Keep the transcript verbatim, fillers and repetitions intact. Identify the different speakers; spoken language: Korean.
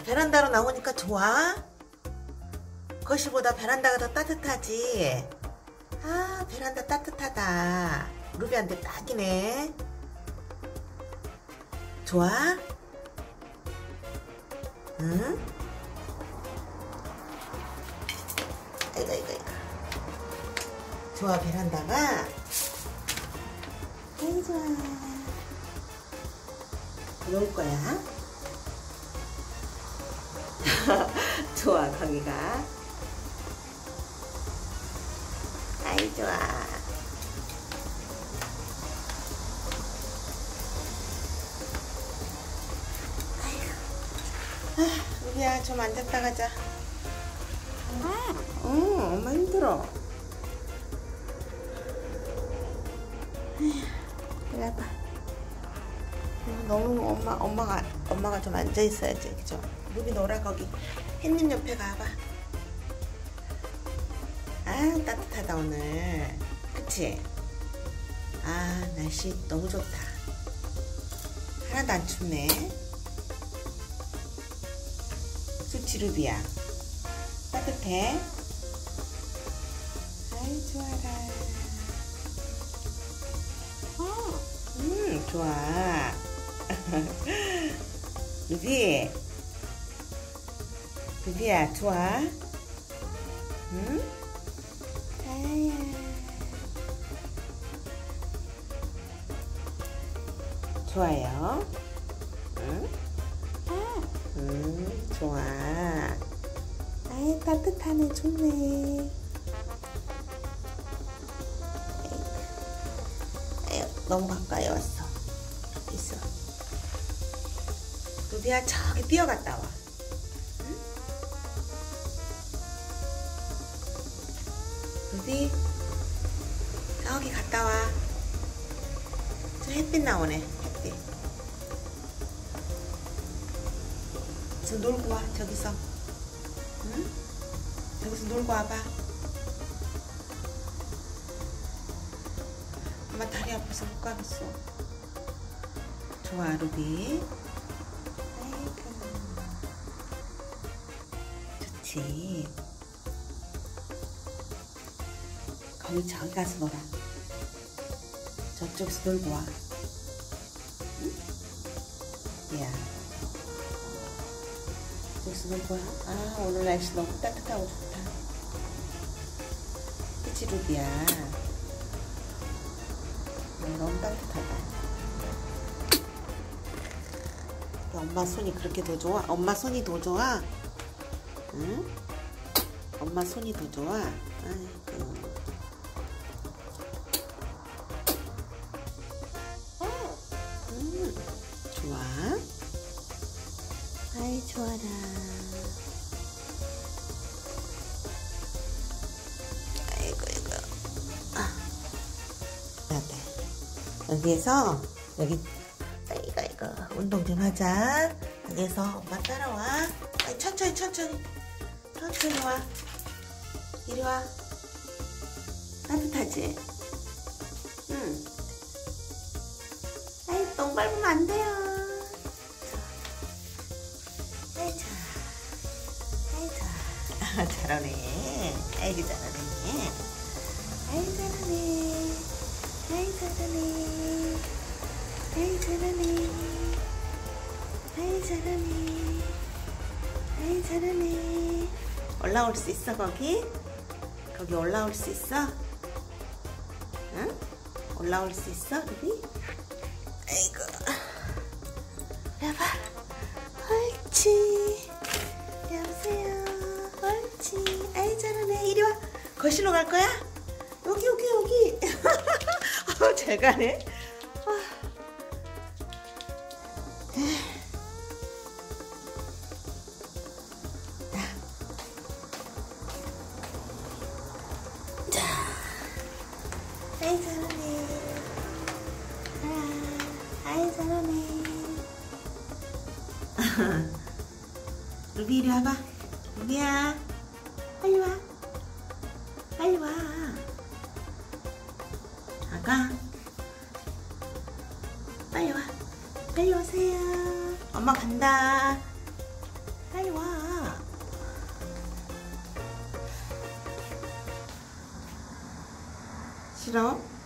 Speaker 1: 베란다로 나오니까 좋아? 거실보다 베란다가 더 따뜻하지? 아, 베란다 따뜻하다. 루비한테 딱이네. 좋아? 응? 아이고, 아이고, 아이고. 좋아, 베란다가? 아이, 좋아. 놓을 거야. 좋아, 거기가. 아이, 좋아. 아이고. 아, 루비야, 좀 앉았다 가자. 응, 엄마 힘들어. 이리 와봐. 너무 엄마, 엄마가, 엄마가 좀 앉아있어야지, 그죠? 루비 놀아, 거기. 햇님 옆에 가봐. 아, 따뜻하다, 오늘. 그치? 아, 날씨 너무 좋다. 하나도 안 춥네. 좋지, 루비야? 따뜻해? 아이, 좋아라. 음, 좋아. 루비. 루비야, 좋아? 응? 아야. 좋아요? 응? 음, 좋아. 아이, 따뜻하네, 좋네. 에이, 너무 가까이 왔어. 있어. 루비야, 저기 뛰어갔다 와. 응? 루비, 저기 갔다 와. 저 햇빛 나오네, 햇빛. 저 놀고 와, 저기서. 응? 저기서 놀고 와봐. 엄마 다리 아파서 못 가겠어. 좋아, 루비. 아이고. 좋지. 거기 저기 가서 놀아. 저쪽에서 놀고 와. 응? 야. 저쪽에서 놀고 와. 아, 오늘 날씨 너무 따뜻하고 좋다. 그치, 루비야? 너무 따뜻하다. 엄마 손이 그렇게 더 좋아? 엄마 손이 더 좋아? 응? 엄마 손이 더 좋아? 아이고. 음, 좋아. 아이, 좋아라. 아이고, 아이고. 아. 여기에서, 여기, 아이고, 아이고, 운동 좀 하자. 여기에서 엄마 따라와. 아이, 천천히, 천천히. 천천히 와. 이리 와. 따뜻하지? 응. 아이, 똥 밟으면 안 돼요. 아이, 자. 아이, 자. 아, 잘하네. 아이고, 잘하네. 아이, 잘하네. 아이, 잘하네. 아이, 잘하네. 아이, 잘하네. 아이, 잘하네. 올라올 수 있어, 거기? 거기 올라올 수 있어? 응? 올라올 수 있어, 루비? 아이고. 여봐. 옳지. 여보세요. 옳지. 아이, 잘하네. 이리 와. 거실로 갈 거야? 여기, 여기, 여기. 어, 잘 가네. 자. 아이, 잘하네. 아, 아이, 잘하네. 루비, 이리 와봐. 루비야. 빨리 와. 빨리 와. 아가. 빨리 와. 빨리 오세요. 엄마 간다. 빨리 싫어?